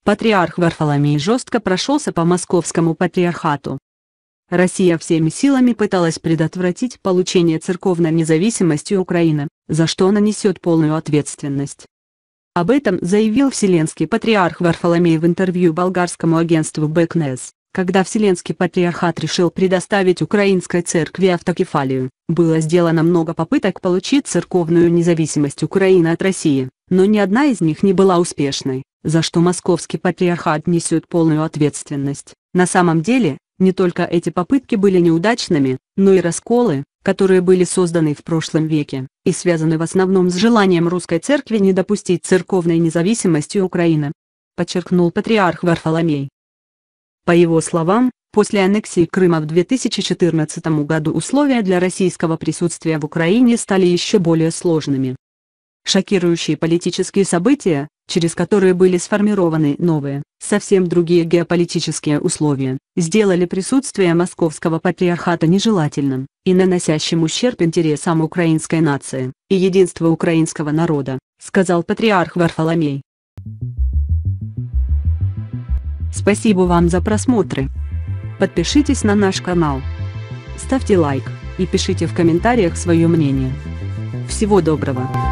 Патриарх Варфоломей жестко прошелся по Московскому патриархату. Россия всеми силами пыталась предотвратить получение церковной независимости Украины, за что она несет полную ответственность. Об этом заявил Вселенский патриарх Варфоломей в интервью болгарскому агентству Бэкнес. Когда Вселенский патриархат решил предоставить Украинской церкви автокефалию, было сделано много попыток получить церковную независимость Украины от России, но ни одна из них не была успешной, за что Московский патриархат несет полную ответственность. На самом деле, не только эти попытки были неудачными, но и расколы, которые были созданы в прошлом веке, и связаны в основном с желанием русской церкви не допустить церковной независимости Украины, подчеркнул патриарх Варфоломей. По его словам, после аннексии Крыма в 2014 году условия для российского присутствия в Украине стали еще более сложными. Шокирующие политические события, через которые были сформированы новые, совсем другие геополитические условия, сделали присутствие Московского патриархата нежелательным и наносящим ущерб интересам украинской нации и единству украинского народа, сказал патриарх Варфоломей. Спасибо вам за просмотры. Подпишитесь на наш канал, ставьте лайк и пишите в комментариях свое мнение. Всего доброго!